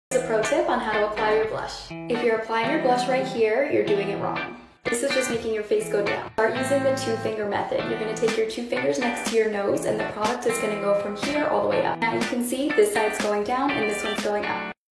Here's a pro tip on how to apply your blush. If you're applying your blush right here, you're doing it wrong. This is just making your face go down. Start using the 2-finger method. You're going to take your 2 fingers next to your nose and the product is going to go from here all the way up. Now you can see this side's going down and this one's going up.